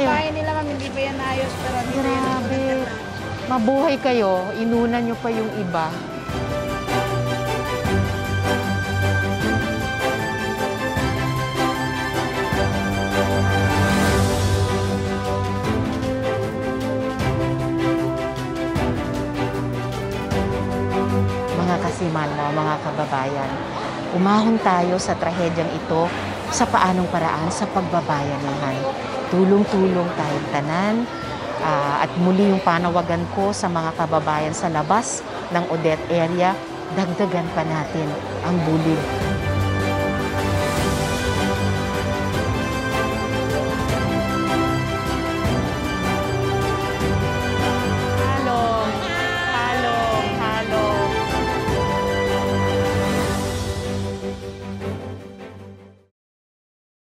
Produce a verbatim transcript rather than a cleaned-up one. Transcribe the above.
yung bahay nila, ma'am, hindi pa yan ayos. Pero dito yan. Grabe. Mabuhay kayo, inunan nyo pa yung iba. Mga kasiman mo, mga kababayan, umahon tayo sa trahedyang ito sa paanong paraan sa pagbabayanihan. Tulong-tulong tayong tanan, uh, at muli yung panawagan ko sa mga kababayan sa labas ng Odette area, dagdagan pa natin ang bulig